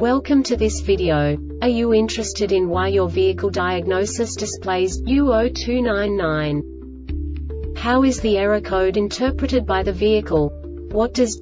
Welcome to this video. Are you interested in why your vehicle diagnosis displays U0299? How is the error code interpreted by the vehicle? What does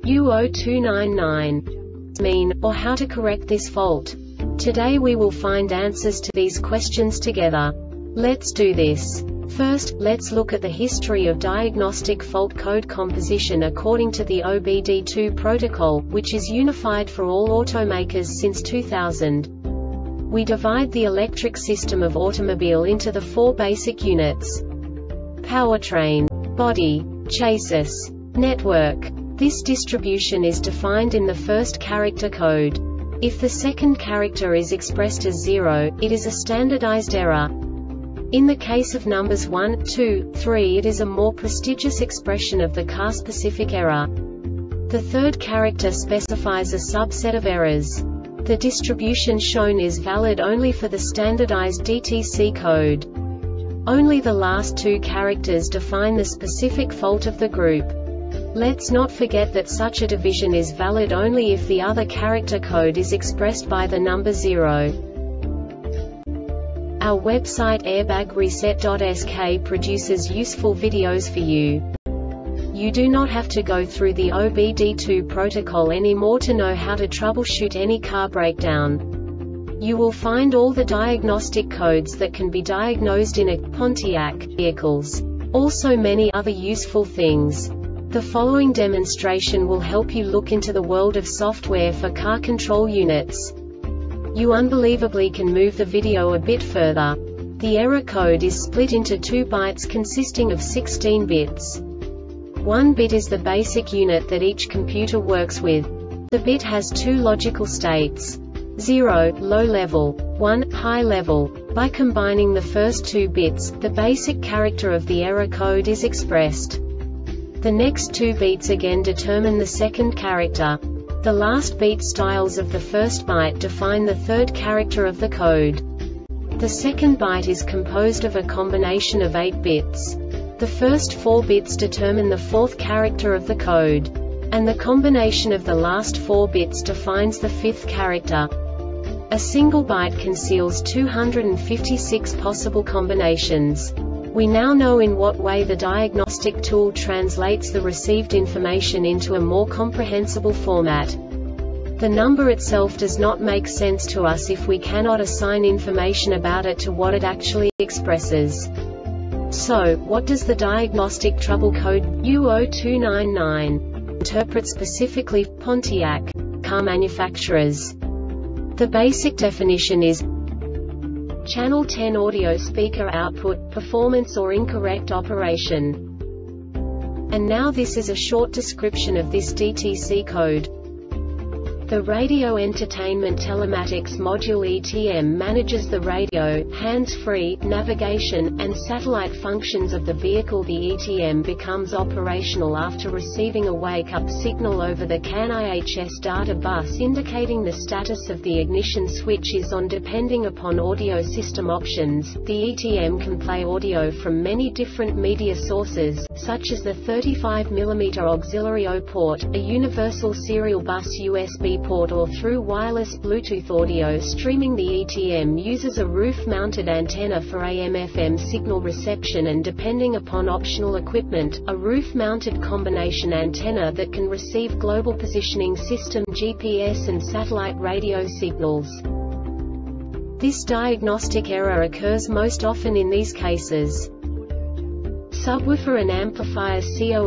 U0299 mean, or how to correct this fault? Today we will find answers to these questions together. Let's do this. First, let's look at the history of diagnostic fault code composition according to the OBD2 protocol, which is unified for all automakers since 2000. We divide the electric system of automobile into the four basic units: powertrain, body, chassis, network. This distribution is defined in the first character code. If the second character is expressed as 0, it is a standardized error. In the case of numbers 1, 2, 3, it is a more prestigious expression of the car-specific error. The third character specifies a subset of errors. The distribution shown is valid only for the standardized DTC code. Only the last two characters define the specific fault of the group. Let's not forget that such a division is valid only if the other character code is expressed by the number 0. Our website airbagreset.sk produces useful videos for you. You do not have to go through the OBD2 protocol anymore to know how to troubleshoot any car breakdown. You will find all the diagnostic codes that can be diagnosed in a Pontiac vehicles. Also many other useful things. The following demonstration will help you look into the world of software for car control units. You unbelievably can move the video a bit further. The error code is split into 2 bytes consisting of 16 bits. 1 bit is the basic unit that each computer works with. The bit has 2 logical states: 0, low level, 1, high level. By combining the first 2 bits, the basic character of the error code is expressed. The next 2 beats again determine the second character. The last beat styles of the first byte define the third character of the code. The second byte is composed of a combination of 8 bits. The first 4 bits determine the fourth character of the code. And the combination of the last 4 bits defines the fifth character. A single byte conceals 256 possible combinations. We now know in what way the diagnostic tool translates the received information into a more comprehensible format. The number itself does not make sense to us if we cannot assign information about it to what it actually expresses. So, what does the diagnostic trouble code U0299 interpret specifically for Pontiac car manufacturers? The basic definition is Channel 10 audio speaker output, performance or incorrect operation. And now this is a short description of this DTC code. The Radio Entertainment Telematics Module ETM manages the radio, hands-free, navigation, and satellite functions of the vehicle. The ETM becomes operational after receiving a wake-up signal over the CAN IHS data bus indicating the status of the ignition switch is on. Depending upon audio system options, the ETM can play audio from many different media sources, such as the 35mm auxiliary O port, a universal serial bus USB port, or through wireless Bluetooth audio streaming. The ETM uses a roof-mounted antenna for AM/FM signal reception and, depending upon optional equipment, a roof-mounted combination antenna that can receive global positioning system (GPS) and satellite radio signals. This diagnostic error occurs most often in these cases: subwoofer and amplifier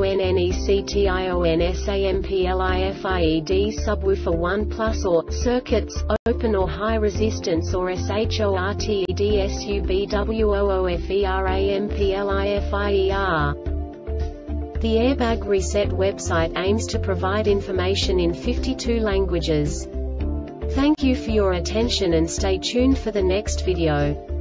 CONNECTIONSAMPLIFIED subwoofer 1 plus or circuits, open or high resistance or SHORTED SUBWOOFERAMPLIFIER. The Airbag Reset website aims to provide information in 52 languages. Thank you for your attention and stay tuned for the next video.